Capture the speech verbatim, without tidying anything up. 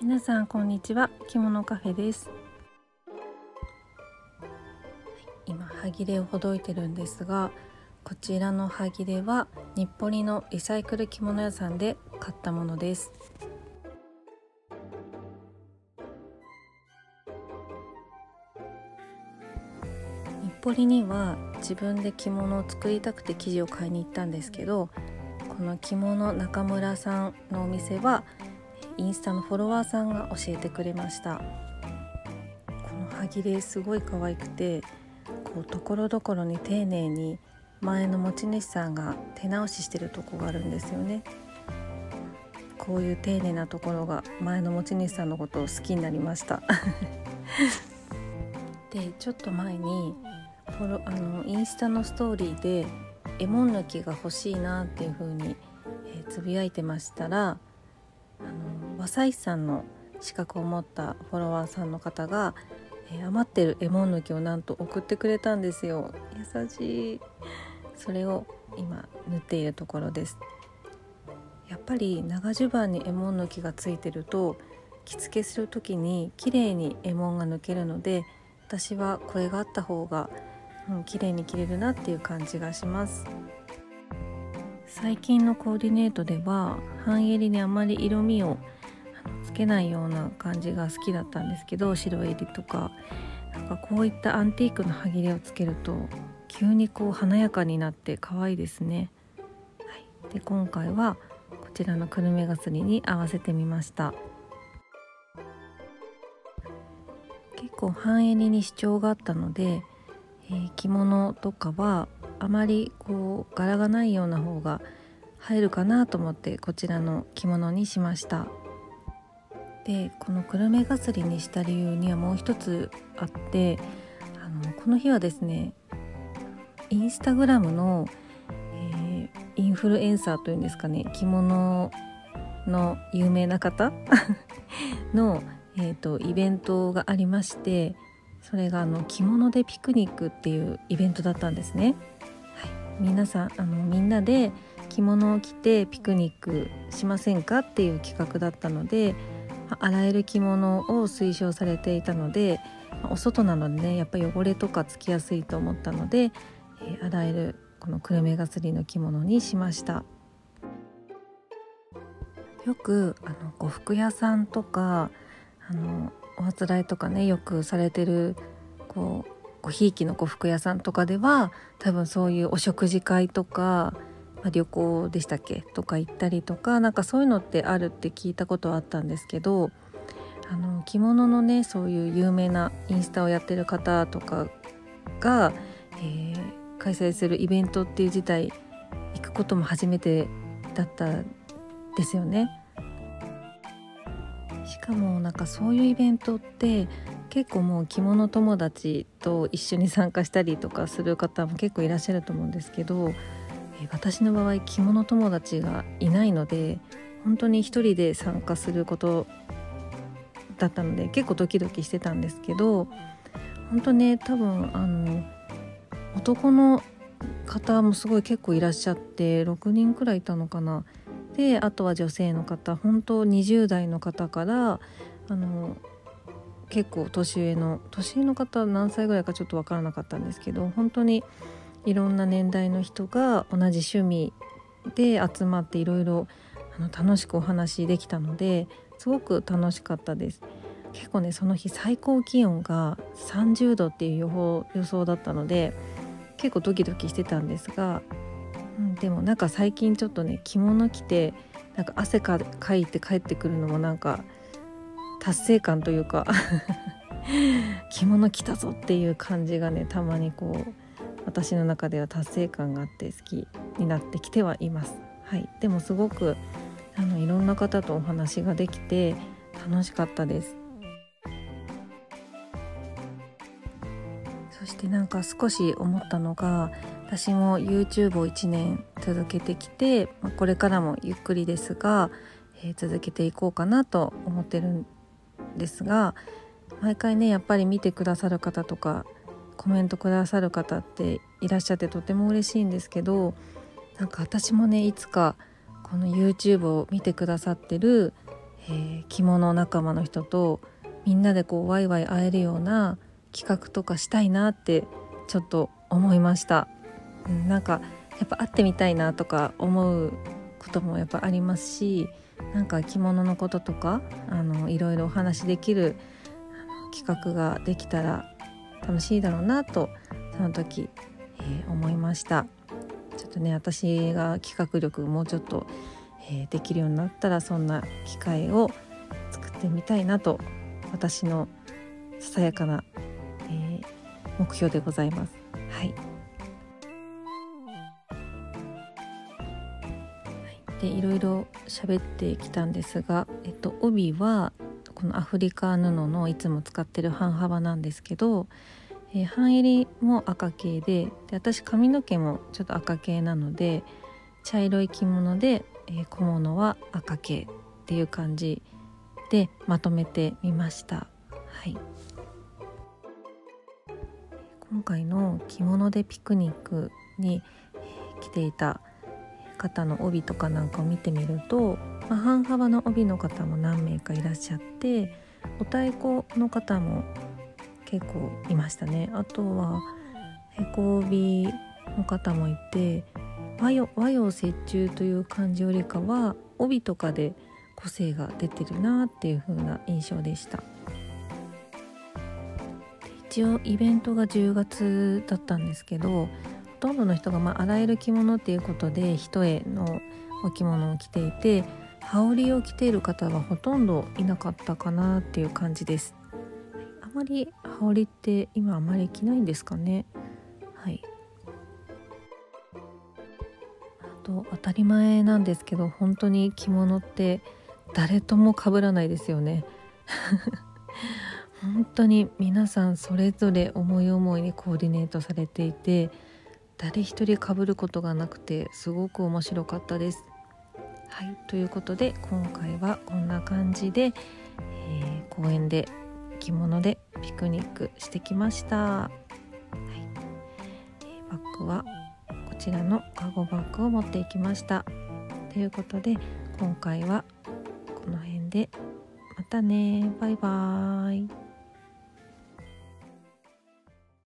皆さんこんにちは。着物カフェです。今端切れをほどいてるんですが、こちらの端切れは日暮里のリサイクル着物屋さんで買ったものです。日暮里には自分で着物を作りたくて生地を買いに行ったんですけど、この着物中村さんのお店はインスタのフォロワーさんが教えてくれました。この端切れすごい可愛くて、こうところどころに丁寧に前の持ち主さんが手直ししてるとこがあるんですよね。こういう丁寧なところが前の持ち主さんのことを好きになりましたでちょっと前にフォロあのインスタのストーリーで絵文抜きが欲しいなっていう風に、えー、つぶやいてましたら、あの和裁師さんの資格を持ったフォロワーさんの方が、えー、余ってる絵文抜きをなんと送ってくれたんですよ。優しい。それを今縫っているところです。やっぱり長襦袢に絵文抜きがついてると着付けする時に綺麗に絵文が抜けるので、私はこれがあった方が、うん、綺麗に着れるなっていう感じがします。最近のコーディネートでは半襟にあまり色味をつけないような感じが好きだったんですけど、白襟とかなんかこういったアンティークの端切れをつけると急にこう華やかになって可愛いですね、はい、で今回はこちらのくるめがすりに合わせてみました。結構半襟に主張があったので、えー、着物とかはあまりこう柄がないような方が入るかなと思ってこちらの着物にしました。でこのくるめがすりにした理由にはもう一つあって、あのこの日はですねインスタグラムの、えー、インフルエンサーというんですかね、着物の有名な方の、えーと、イベントがありまして、それがあの着物でピクニックっていうイベントだったんですね、はい、皆さんあのみんなで着物を着てピクニックしませんかっていう企画だったので、洗える着物を推奨されていたので、お外なのでねやっぱり汚れとかつきやすいと思ったので、えー、洗えるこのくるめがすりの着物にしました。よくあの呉服屋さんとかあのおあつらいとかねよくされてるこうごひいきの呉服屋さんとかでは多分そういうお食事会とか、まあ、旅行でしたっけとか行ったりとかなんかそういうのってあるって聞いたことはあったんですけど、あの着物のねそういう有名なインスタをやってる方とかが、えー、開催するイベントっていう自体行くことも初めてだったですよね。しかもなんかそういうイベントって結構もう着物友達と一緒に参加したりとかする方も結構いらっしゃると思うんですけど、え私の場合着物友達がいないので本当に一人で参加することだったので結構ドキドキしてたんですけど、本当ね多分あの男の方もすごい結構いらっしゃってろくにんくらいいたのかな。であとは女性の方、本当にじゅう代の方からあの結構年上の年上の方何歳ぐらいかちょっと分からなかったんですけど、本当にいろんな年代の人が同じ趣味で集まっていろいろ楽しくお話できたのですごく楽しかったです。結構ねその日最高気温がさんじゅうどっていう予報予想だったので結構ドキドキしてたんですが、うん、でもなんか最近ちょっとね着物着てなんか汗かかいて帰ってくるのもなんか達成感というか着物着たぞっていう感じがねたまにこう私の中では達成感があって好きになってきてはいます、はい、でもすごくあのいろんな方とお話ができて楽しかったです。そしてなんか少し思ったのが、私も YouTube をいちねん続けてきて、これからもゆっくりですが、えー、続けていこうかなと思ってるんですが、毎回ねやっぱり見てくださる方とかコメントくださる方っていらっしゃってとても嬉しいんですけど、なんか私もねいつかこの YouTube を見てくださってる、 えー、着物仲間の人とみんなでこうワイワイ会えるような企画とかしたいなってちょっと思いました。うん、なんかやっぱ会ってみたいなとか思うこともやっぱありますし、なんか着物のこととかあのいろいろお話できる企画ができたら楽しいだろうなとその時、えー、思いました。ちょっとね、私が企画力もうちょっと、えー、できるようになったらそんな機会を作ってみたいなと、私のささやかな、えー、目標でございます。はい、でいろいろ喋ってきたんですが、えっと、帯はこのアフリカ布のいつも使ってる半幅なんですけど、えー、半襟も赤系 で, で私髪の毛もちょっと赤系なので茶色い着物で、えー、小物は赤系っていう感じでまとめてみました。はい、今回の着物でピクニックに、えー、着ていた方の帯とかなんかを見てみると、まあ、半幅の帯の方も何名かいらっしゃって、お太鼓の方も結構いましたね。あとはへこ帯の方もいて、和洋、和洋折衷という感じよりかは帯とかで個性が出てるなっていう風な印象でした。一応イベントがじゅうがつだったんですけど、ほとんどの人がまあ洗える着物っていうことで一重のお着物を着ていて、羽織を着ている方はほとんどいなかったかなっていう感じです。あまり羽織って今あまり着ないんですかね。はい、あと当たり前なんですけど、本当に着物って誰とも被らないですよね本当に皆さんそれぞれ思い思いにコーディネートされていて、誰一人被ることがなくてすごく面白かったです。はい、ということで今回はこんな感じで、えー、公園で着物でピクニックしてきました。はい、えー、バッグはこちらのカゴバッグを持っていきました。ということで今回はこの辺で、またね、バイバーイ。